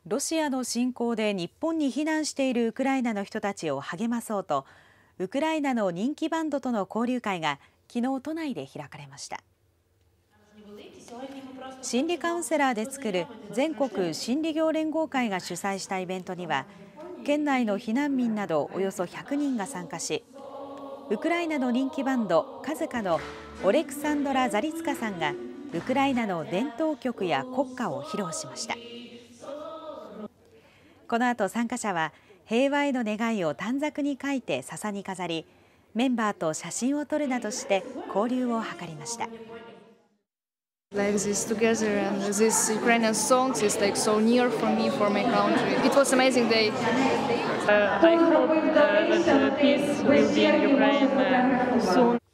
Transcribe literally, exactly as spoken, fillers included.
ロシアの侵攻で日本に避難しているウクライナの人たちを励まそうと、ウクライナの人気バンドとの交流会が昨日都内で開かれました。心理カウンセラーで作る全国心理業連合会が主催したイベントには、県内の避難民などおよそひゃくにんが参加し、ウクライナの人気バンドカズカのオレクサンドラ・ザリツカさんがウクライナの伝統曲や国歌を披露しました。この後、参加者は平和への願いを短冊に書いて笹に飾り、メンバーと写真を撮るなどして交流を図りました。 Like this together and this Ukrainian songs is like so near for me, for my country. It was amazing day. Uh, I hope uh, that uh, peace will be in Ukraine uh, soon.